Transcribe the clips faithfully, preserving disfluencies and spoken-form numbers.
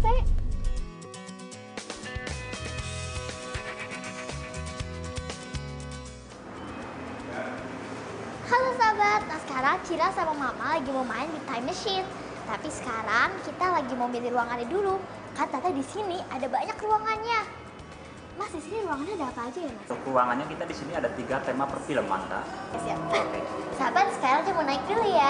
capek. Halo sahabat, nah sekarang Cira sama Mama lagi mau main di time machine. Tapi sekarang kita lagi mau milih ruangannya dulu. Kan ternyata di sini ada banyak ruangannya. Mas, di sini ruangannya ada apa aja ya, Mas? Untuk ruangannya kita di sini ada tiga tema perfilman, Kak. Siap. Oke. Sahabat, sekarang kita mau naik dulu ya.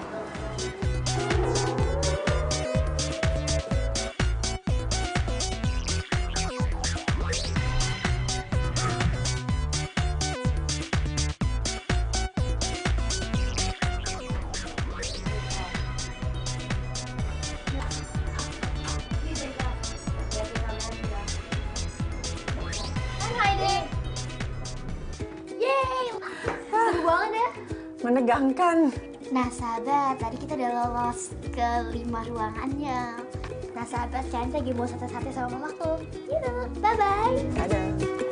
Menegangkan. Nah sahabat, tadi kita udah lolos ke lima ruangannya. Nah sahabat, kalian lagi mau sate-sate sama mamaku. Yuk, bye-bye. Dadah.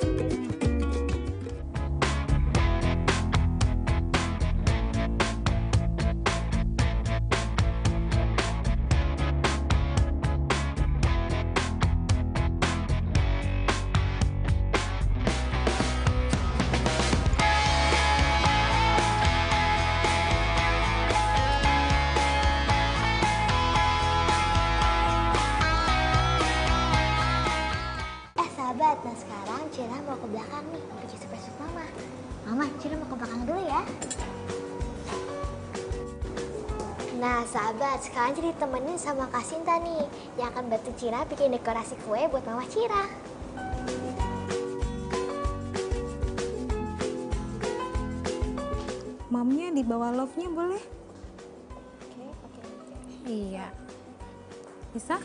Nah sekarang Cira mau ke belakang nih, mau bikin surprise Mama. Mama, Cira mau ke belakang dulu ya. Nah sahabat, sekarang jadi temenin sama Kak Sinta nih, yang akan bantu Cira bikin dekorasi kue buat Mama Cira. Mamnya di bawah love-nya boleh? Oke, oke, oke. Iya. Bisa?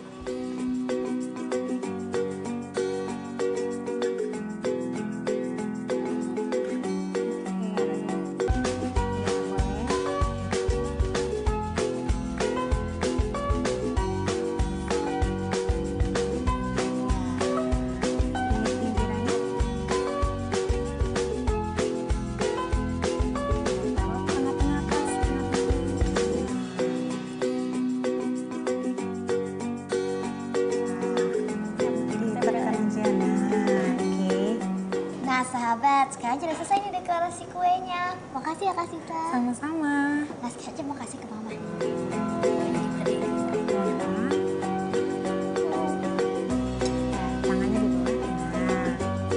Nah sahabat, sekarang sudah selesai nih dekorasi kuenya. Makasih ya Kak Sinta. Sama-sama. Nah sekarang mau kasih ke Mama. Tangannya di bawah. Nah.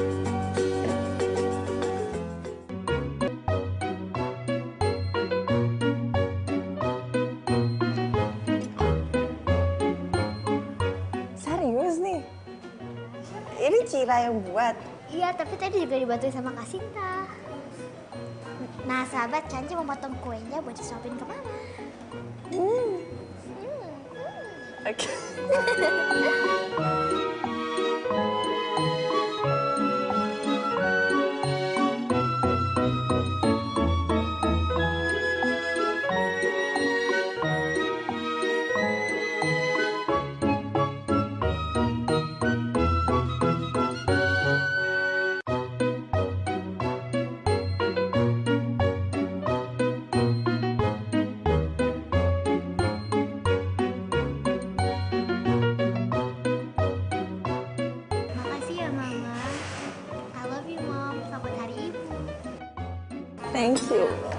Serius nih? Ini Cira yang buat? Iya, tapi tadi juga dibantuin sama Kak Sinta. Nah sahabat, Canci mau potong kuenya buat disuapin ke Mama. Hmm. Hmm, hmm. Oke. Makasih ya Mama. I love you Mom. Selamat Hari Ibu. Thank you.